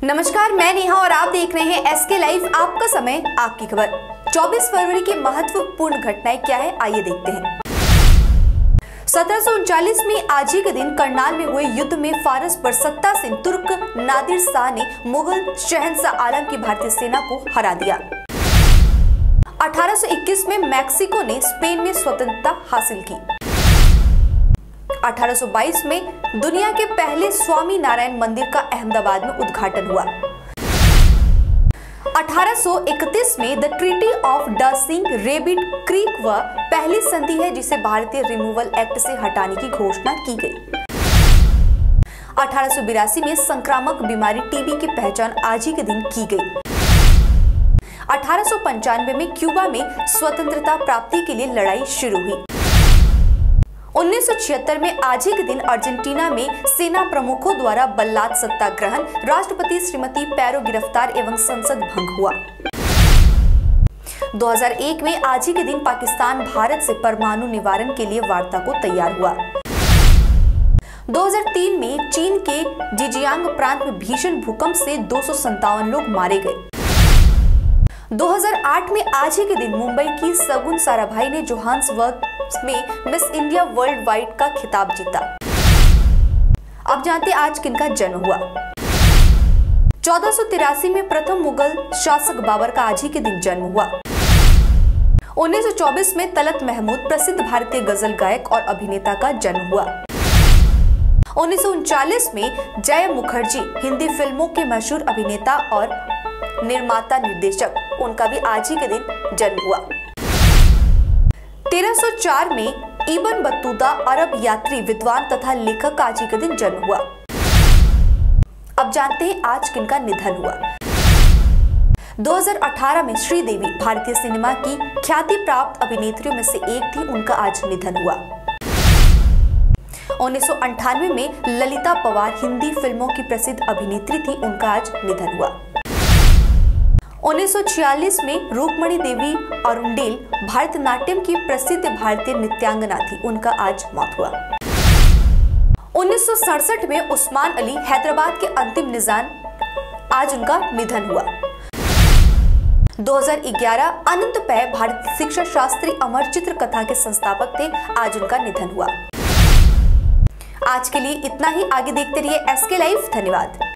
नमस्कार, मैं नेहा और आप देख रहे हैं एसके लाइव। आपका समय, आपकी खबर। 24 फरवरी की महत्वपूर्ण घटनाएं क्या है, आइए देखते हैं। 1739 में आज ही के दिन करनाल में हुए युद्ध में फारस पर सत्तासीन तुर्क नादिर शाह ने मुगल शहंशाह आलम की भारतीय सेना को हरा दिया। 1821 में मैक्सिको ने स्पेन में स्वतंत्रता हासिल की। 1822 में दुनिया के पहले स्वामी नारायण मंदिर का अहमदाबाद में उद्घाटन हुआ। 1831 में the treaty of dancing rabbit creek वह पहली संधि है जिसे भारतीय रिमूवल एक्ट से हटाने की घोषणा की गई। 1882 में संक्रामक बीमारी टीबी की पहचान आज ही के दिन की गई। 1895 में क्यूबा में स्वतंत्रता प्राप्ति के लिए लड़ाई शुरू हुई। 1976 में आज ही के दिन अर्जेंटीना में सेना प्रमुखों द्वारा बल्लाद सत्याग्रहण, राष्ट्रपति श्रीमती पैरो गिरफ्तार एवं संसद भंग हुआ। 2001 में आज ही के दिन पाकिस्तान भारत से परमाणु निवारण के लिए वार्ता को तैयार हुआ। 2003 में चीन के जिजियांग प्रांत में भीषण भूकंप से 257 लोग मारे गए। 2008 में आज ही के दिन मुंबई की सगुन साराभाई ने जोहान्सबर्ग में मिस इंडिया वर्ल्ड वाइड का खिताब जीता। अब जानते आज किनका जन्म हुआ। 1483 में प्रथम मुगल शासक बाबर का आज ही के दिन जन्म हुआ। 1924 में तलत महमूद प्रसिद्ध भारतीय गजल गायक और अभिनेता का जन्म हुआ। 1939 में जय मुखर्जी हिंदी फिल्मों के मशहूर अभिनेता और निर्माता निर्देशक, उनका भी आज ही के दिन जन्म हुआ। 1304 में इब्न बतूता अरब यात्री, विद्वान तथा लेखक का आज ही के दिन जन्म हुआ। अब जानते हैं आज किनका निधन हुआ। 2018 में श्रीदेवी भारतीय सिनेमा की ख्याति प्राप्त अभिनेत्रियों में से एक थी, उनका आज निधन हुआ। 1998 में ललिता पवार हिंदी फिल्मों की प्रसिद्ध अभिनेत्री थी, उनका आज निधन हुआ। 1946 में रूपमणि देवी अरुंडेल भारतनाट्यम की प्रसिद्ध भारतीय नृत्यांगना थी, उनका आज मौत हुआ। 1967 में उस्मान अली हैदराबाद के अंतिम निजाम, आज उनका निधन हुआ। 2011 अनंत पै भारतीय शिक्षा शास्त्री अमर चित्र कथा के संस्थापक थे, आज उनका निधन हुआ। आज के लिए इतना ही, आगे देखते रहिए एसके लाइव। धन्यवाद।